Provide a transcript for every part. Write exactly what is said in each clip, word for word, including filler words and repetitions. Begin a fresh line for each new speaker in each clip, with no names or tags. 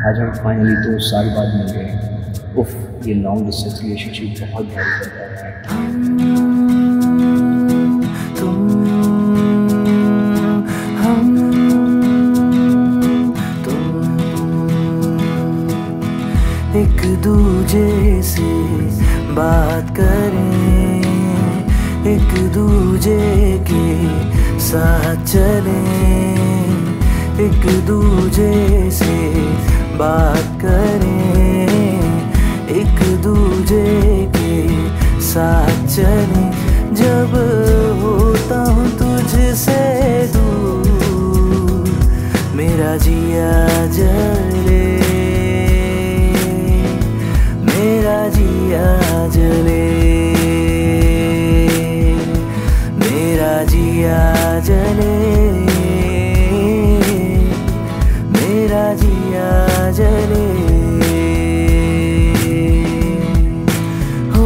आज हम फाइनली दो साल बाद मिल रहे हैं। उफ, ये लॉन्ग डिस्टेंस रिलेशनशिप बहुत भारी पड़ता है।
तुम हम तुम एक दूजे से बात करें, एक दूजे के साथ चलें, एक दूजे से बात करें, एक दूजे के साथ चलें। जब होता हूँ तुझसे दूर, मेरा जिया जले, मेरा जिया जले, मेरा जिया जले, मेरा जिया जले। हो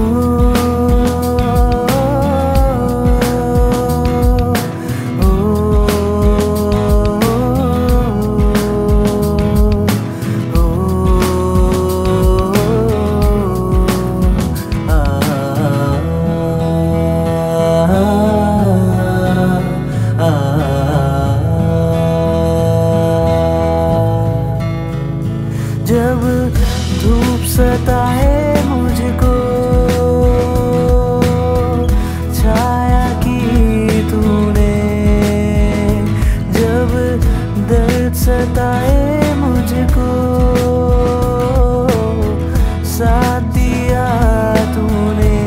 हो जब धूप सताए मुझको, छाया की तूने, जब दर्द सताए मुझको, साथ दिया तूने।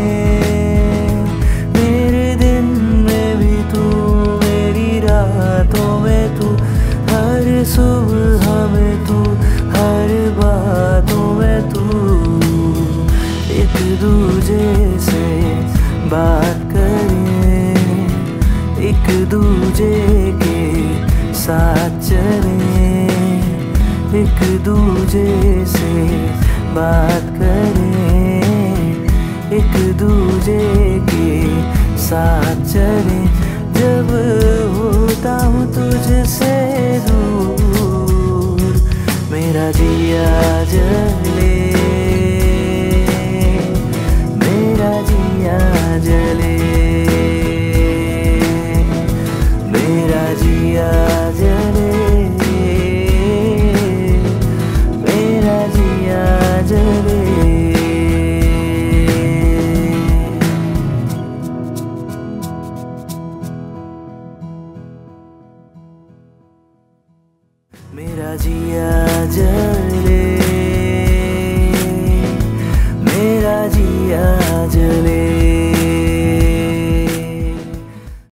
मेरे दिन में भी तू, मेरी रातों में तू, हर सुबह में तू, हर बातों में तू। एक दूजे से बात करें, एक दूजे के साथ चलें, एक दूजे से बात करें, एक दूजे के साथ चलें। जब होता हूँ तुझसे दूर, मेरा जिया जले,